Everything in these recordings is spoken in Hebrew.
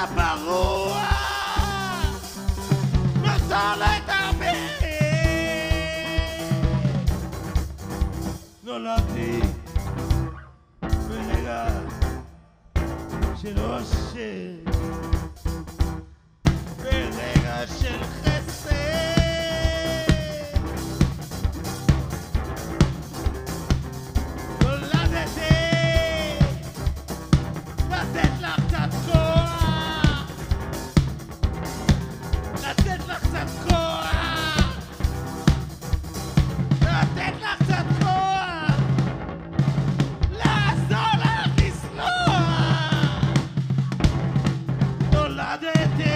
ברוח נוצר להתאבד. נולדתי ברגע של אושר, ברגע של חסד. נולדתי לתת לך קצת כוח, לתת לך קצת כוח, לתת לך קצת כוח, לעזור לך לסלוח. נולדתי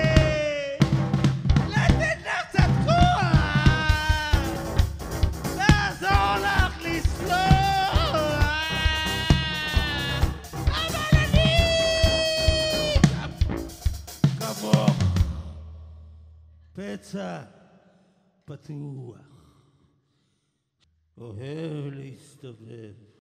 לתת לך קצת כוח, לעזור לך לסלוח. אבל אני כמוך פצע פתוח, אוהב להסתובב